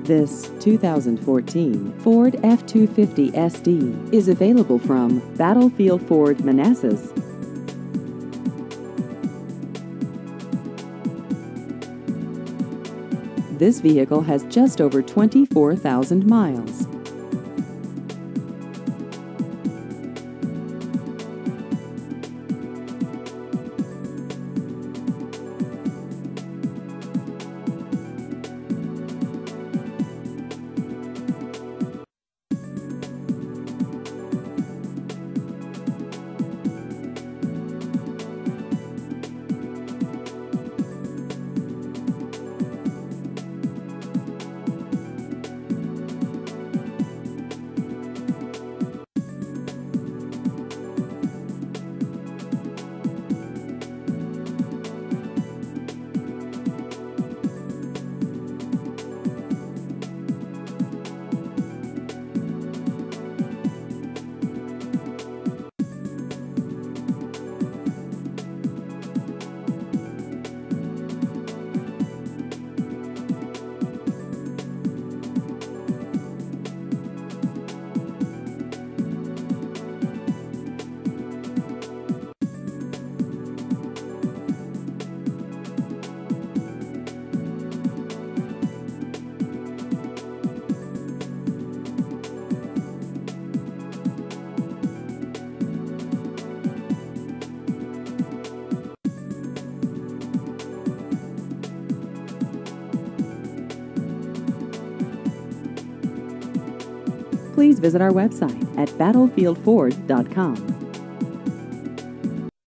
This 2014 Ford F-250 SD is available from Battlefield Ford Manassas. This vehicle has just over 24,000 miles. Please visit our website at battlefieldford.com.